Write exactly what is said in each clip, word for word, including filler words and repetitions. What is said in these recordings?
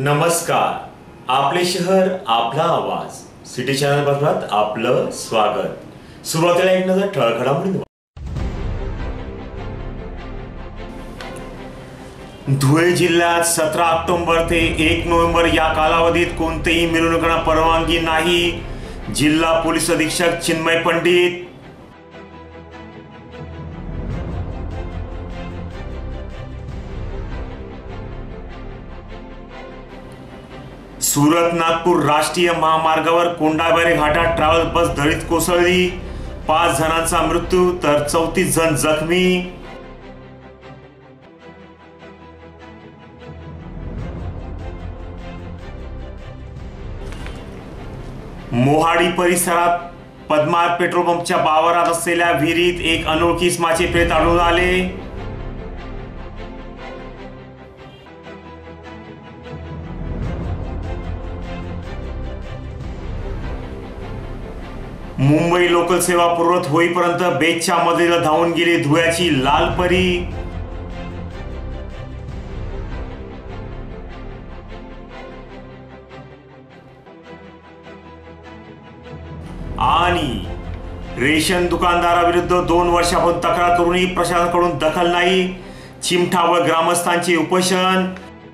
नमस्कार, आपले शहर आपला आवाज सिटी चॅनल बघत आपलं स्वागत। सुरुवातीला एक नजर ठळक घडामोडींवर। धुळे जिल्ह्यात सतरा ऑक्टोबर ते एक नोव्हेंबर या कालावधीत कोणतेही मिरवणुकांना परवानगी नाही, जिल्हा पोलीस अधीक्षक चिन्मय पंडित। सुरत नागपूर राष्ट्रीय महामार्गावर कोंडाबारी घाटात ट्रॅव्हल बस दरीत कोसळली, पाच जणांचा मृत्यू तर चौतीस जण जखमी। मोहाडी परिसरात पद्मार पेट्रोल पंपच्या बावरात असलेल्या विहिरीत एक अनोळखी इसमाचे प्रेत आढळून आले। मुंबई लोकल सेवा पूर्वत होईपर्यंत बेतच्या मदतीला धावून गेली धुळ्याची लाल परी। आणि रेशन दुकानदाराविरुद्ध दोन वर्षापासून तक्रार करूनही प्रशासनाकडून दखल नाही, चिमठा व ग्रामस्थांचे उपोषण।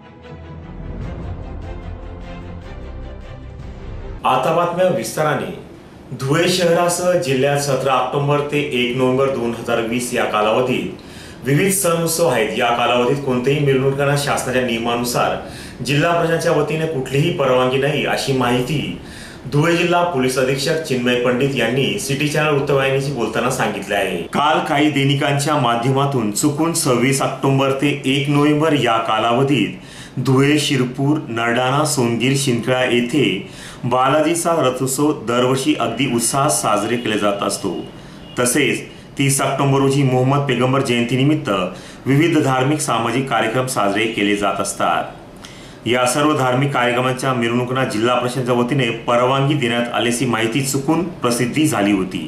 आता बातम्या विस्ताराने। धुळे शहरासह जिल्ह्यात सतरा ऑक्टोबर ते एक नोव्हेंबर दोन हजार वीस या कालावधीत विविध सण उत्सव आहेत। या कालावधीत कोणत्याही मिरवणुकांना शासनाच्या नियमानुसार जिल्हा प्रशासनाच्या वतीने कुठलीही परवानगी नाही, अशी माहिती धुळे जिल्हा पोलीस अधीक्षक चिन्मय पंडित यांनी सिटी चॅनल वृत्तवाहिनीशी बोलताना सांगितले आहे। काल काही दैनिकांच्या माध्यमातून चुकून सव्वीस ऑक्टोबर ते एक नोव्हेंबर या कालावधीत धुळे, शिरपूर, नरडाणा, सोनगीर, शिंदखेडा येथे बालाजीचा रथोत्सव दरवर्षी अगदी उत्साहात साजरे केले जात असतो। तसेच तीस ऑक्टोबर रोजी मोहम्मद पैगंबर जयंतीनिमित्त विविध धार्मिक सामाजिक कार्यक्रम साजरे केले जात असतात। या सर्व धार्मिक कार्यक्रमांच्या मिरवणुकांना जिल्हा प्रशासनाच्या वतीने परवानगी देण्यात आल्याची माहिती चुकून प्रसिद्धी झाली होती।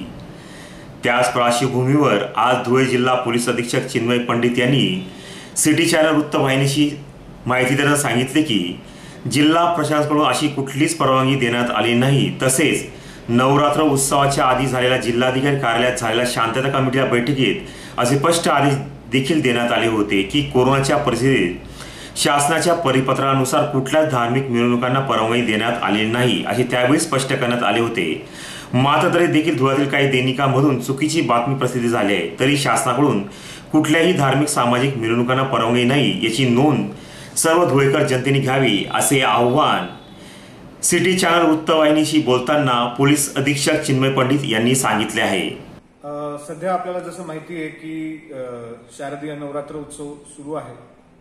त्याच पार्श्वभूमीवर आज धुळे जिल्हा पोलीस अधीक्षक चिन्मय पंडित यांनी सिटी चॅनल वृत्तवाहिनीशी माहिती देताना सांगितले की जिल्हा प्रशासनाकडून अशी कुठलीच परवानगी देण्यात आली नाही। तसेच नवरात्र उत्सवाच्या आधी झालेल्या जिल्हाधिकारी कार्यालयात झालेल्या शांतता कमिटीच्या बैठकीत असे स्पष्ट आदेश देखील देण्यात आले होते की कोरोनाच्या परिस्थितीत शासनाच्या परिपत्रकानुसार कुठल्याच धार्मिक मिरवणुकांना परवानगी देण्यात आली नाही, असे त्यावेळी स्पष्ट करण्यात आले होते। मात्र तरी देखील धुळ्यातील काही दैनिकांमधून चुकीची बातमी प्रसिद्ध झाली आहे, तरी शासनाकडून कुठल्याही धार्मिक सामाजिक मिरवणुकांना परवानगी नाही याची नोंद सर्व धुळेकर जनतेने घ्यावी, असे आव्हान सिटी चॅनल वृत्तवाहिनीशी बोलताना पोलीस अधीक्षक चिन्मय पंडित यांनी सांगितले आहे। सध्या आपल्याला जसं माहिती आहे की शारदीय नवरात्र उत्सव सुरू आहे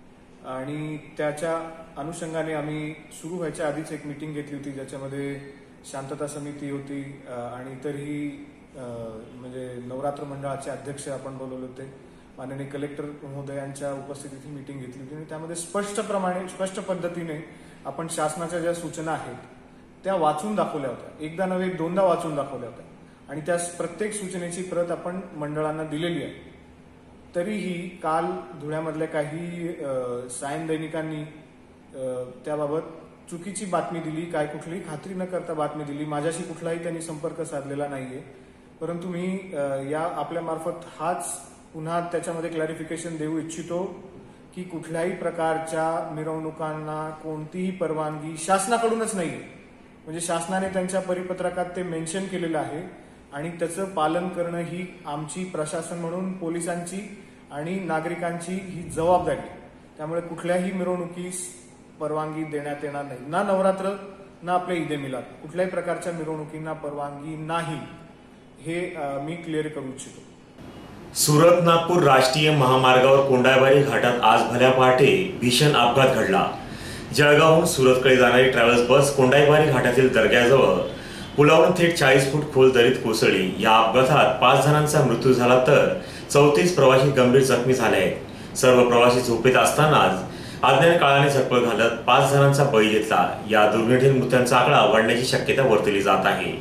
आणि त्याच्या अनुषंगाने आम्ही सुरू व्हायच्या आधीच एक मीटिंग घेतली होती, ज्याच्यामध्ये शांतता समिती होती आणि इतरही म्हणजे नवरात्र मंडळाचे अध्यक्ष आपण बोलवले होते। माननीय कलेक्टर महोदयांच्या उपस्थितीत ही मीटिंग घेतली होती आणि त्यामध्ये स्पष्टप्रमाणे स्पष्ट पद्धतीने आपण शासनाच्या ज्या सूचना आहेत त्या वाचून दाखवल्या होत्या, एकदा नव्हे दोनदा वाचून दाखवल्या होत्या आणि त्या प्रत्येक सूचनेची प्रत आपण मंडळांना दिलेली आहे। तरीही काल धुळ्यामधल्या काही सायन दैनिकांनी त्याबाबत चुकीची बातमी दिली, काय कुठलीही खात्री न करता बातमी दिली। माझ्याशी कुठलाही त्यांनी संपर्क साधलेला नाहीये, परंतु मी या आपल्या मार्फत हाच पुन्हा त्याच्यामध्ये क्लॅरिफिकेशन देऊ इच्छितो की कुठल्याही प्रकारच्या मिरवणुकांना कोणतीही परवानगी शासनाकडूनच नाहीये। म्हणजे शासनाने त्यांच्या परिपत्रकात ते मेन्शन केलेलं आहे आणि त्याचं पालन करणं ही आमची प्रशासन म्हणून पोलिसांची आणि नागरिकांची ही जबाबदारी। त्यामुळे कुठल्याही मिरवणुकीस परवानगी देण्यात येणार नाही, ना नवरात्र ना आपल्या ईद ए मिलाद, कुठल्याही प्रकारच्या मिरवणुकींना परवानगी नाही, हे मी क्लिअर करू इच्छितो। सुरत नागपूर राष्ट्रीय महामार्गावर कोंडाबारी घाटात आज भल्या पहाटे भीषण अपघात घडला। जळगावहून सुरतकडे जाणारी ट्रॅव्हल्स बस कोंडाबारी घाटातील दर्ग्याजवळ पुलावरून थेट चाळीस फूट खोल दरीत कोसळली। या अपघातात पाच जणांचा मृत्यू झाला तर चौतीस प्रवासी गंभीर जखमी झाले आहेत। सर्व प्रवासी झोपेत असतानाच अज्ञात काळाने झटपट घालत पाच जणांचा बळी घेतला। या दुर्घटनेत मृत्यूंचा आकडा वाढण्याची शक्यता वर्तवली जात आहे।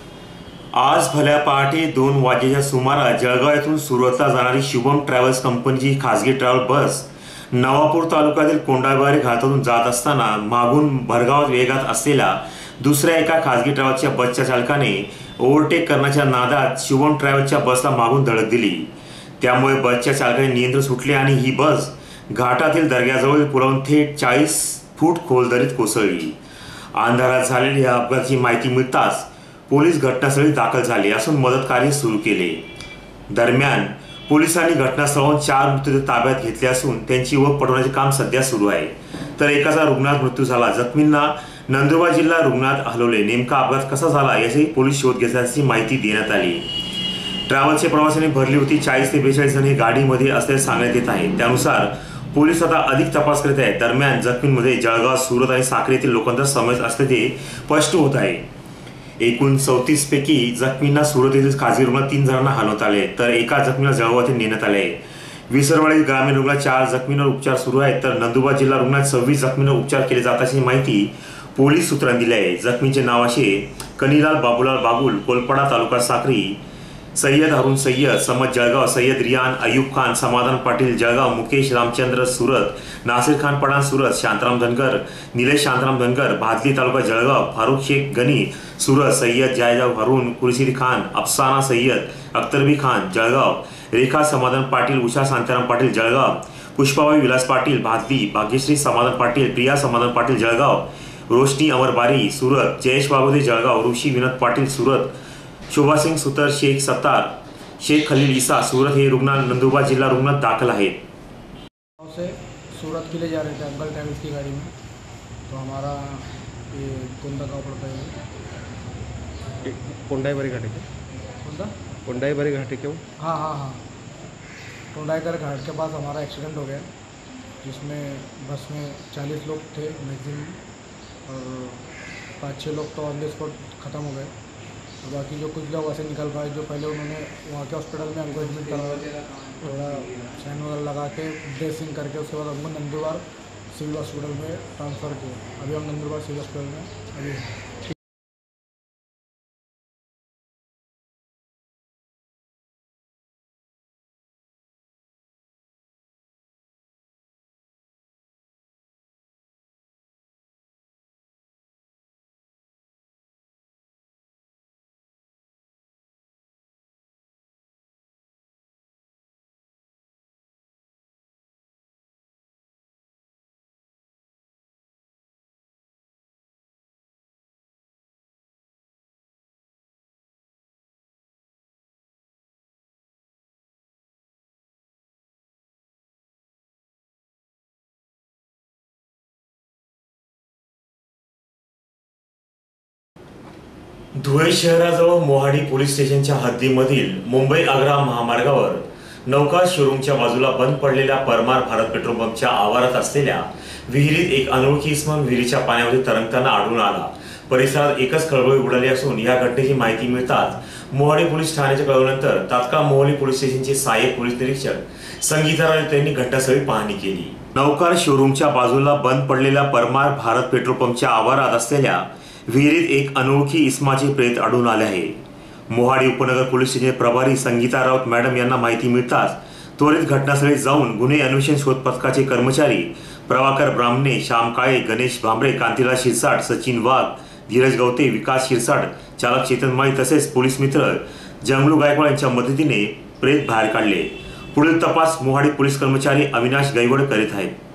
आज भल्या पहाटे दोन वाजेच्या सुमारास जळगाव येथून सुरतला जाणारी शुभम ट्रॅव्हल्स कंपनीची खासगी ट्रॅव्हल बस नवापूर तालुक्यातील कोंडाईबारी घाटातून जात असताना मागून भरधाव वेगात असलेल्या दुसऱ्या एका खासगी ट्रॅव्हल्सच्या बसच्या चालकाने ओव्हरटेक करण्याच्या नादात शुभम ट्रॅव्हल्सच्या बसला मागून धडक दिली। त्यामुळे बसच्या चालकाने नियंत्रण सुटले आणि ही बस घाटातील दर्ग्याजवळ पुलावून थेट चाळीस फूट खोल दरीत कोसळली। अंधारात झालेल्या या अपघाताची माहिती मिळताच पोलीस घटनास्थळी दाखल झाले असून मदत कार्य सुरू केले। दरम्यान पोलिसांनी घटनास्थळावरून चार मृतदेह ताब्यात घेतले असून त्यांची ओळख पटवण्याचे काम सध्या सुरू आहे। तर एकाचा रुग्णात मृत्यू झाला। जखमींना नंदुरबार जिल्हा रुग्णालयात हलवले। नेमका अपघात कसा झाला याची पोलीस शोध घेतल्याची माहिती देण्यात आली। ट्रॅव्हल्सचे प्रवाशांनी भरली होती। चाळीस ते बेचाळीस जण हे गाडीमध्ये असल्याचे सांगण्यात येत आहे। त्यानुसार पोलीस आता अधिक तपास करीत आहेत। दरम्यान जखमींमध्ये जळगाव, सुरत आणि साक्री येथील लोकांचा समावेश असल्याचे स्पष्ट होत आहे। एकूण चौतीस पैकी जखमींना सुरत येथील खासगी रुग्णालयात तीन जणांना हलवण्यात आले तर एका जखमीला जळगाव येथे नेण्यात आले आहे। विसरवाडी ग्रामीण रुग्णालयात चार जखमींवर उपचार सुरू आहेत तर नंदुरबार जिल्हा रुग्णालयात सव्वीस जखमींवर उपचार केले जात असल्याची माहिती पोलीस सूत्रांनी दिली आहे। जखमींचे नाव असे कनीलाल बाबूलाल बागुल, कोलपाडा तालुका साक्री, सय्यद हरून सय्यद, समज जळगाव, सय्यद रियान अयूब खान, समाधान पाटील जळगाव, मुकेश रामचंद्र सुरत, नासिर खान पठाण सुरत, शांताराम धनगर, निलेश शांताराम धनगर, भादली तालुका जळगाव, फारुख शेख गनी सुरत, सय्यद जायजाव हरून, कुरशीद खान, अफसाना सय्यद, अख्तरबी खान जळगाव, रेखा समाधान पाटील, उषा शांताराम पाटील जळगाव, पुष्पाबाई विलास पाटील भादली, भाग्यश्री समाधान पाटील, प्रिया समाधान पाटील जळगाव, रोशनी अमर बारी सुरत, जयेश वाघोदे जळगाव, ऋषी विनोद पाटील सुरत, शोभा सिंग सुतर, शेख सत्तार, शेख खलील ईसा सुरत हे रुग्ण नंदुरबार जिला रुग्णालयात दाखल आहेत। से सूरत के लिए जा रहे थे अंकल ट्रैवल्स की गाड़ी में, तो हमारा ये कौन सा गाँव पड़ता है? कोंडाईबारी घाट है क्या? कौन सा? कोंडाईबारी घाट है क्या वो? हाँ हाँ हाँ टोंडाईकर घाट के पास हमारा एक्सीडेंट हो गया, जिसमें बस में चालीस लोग थे मैक्सिमम और पाँच छः लोग तो ऑन द स्पॉट ख़त्म हो गए। और बाकी जो कुछ लोग ऐसे निकल पाए, जो पहले उन्होंने वहाँ के हॉस्पिटल में हमको एडमिट करवाया, थोड़ा साइन वगैरह लगा के ड्रेसिंग करके उसके बाद हमको नंदुरबार सिविल हॉस्पिटल में ट्रांसफ़र किया। अभी हम नंदुरबार सिविल हॉस्पिटल में अभी धुळे शहराजवळ मोहाडी पोलीस स्टेशनच्या हद्दीमधील मुंबई आग्रा महामार्गावर नौका शोरूमच्या बाजूला बंद पडलेल्या परमार भारत पेट्रोल पंपच्या आवारात असलेल्या विहिरीत एक अनोळखी इसम विहिरीच्या पाण्यामध्ये तरंगताना आढळून आला। परिसरात एकच खळबळ उडाली असून या घटनेची माहिती मिळताच मोहाडी पोलीस ठाण्याच्या कळवल्यानंतर तात्काळ मोहाडी पोलीस स्टेशनचे सहाय्यक पोलीस निरीक्षक संगीता राय यांनी घटनास्थळी पाहणी केली। नौका शोरूमच्या बाजूला बंद पडलेल्या परमार भारत पेट्रोल पंपच्या आवारात असलेल्या विहिरीत एक अनोळखी इसमाचे प्रेत आढळून आले आहे। मोहाडी उपनगर पोलीस स्टेशन प्रभारी संगीता राऊत मॅडम यांना माहिती मिळताच त्वरित घटनास्थळी जाऊन गुन्हे अन्वेषण शोध पथकाचे कर्मचारी प्रभाकर ब्राह्मणे, श्याम काळे, गणेश भांबरे, कांतीलाल शिरसाट, सचिन वाघ, धीरज गवते, विकास शिरसाट, चालक चेतन माळी तसेच पोलीस मित्र जंगलू गायकवाड यांच्या मदतीने प्रेत बाहेर काढले। पुढील तपास मोहाडी पोलीस कर्मचारी अविनाश गैवड करीत आहेत।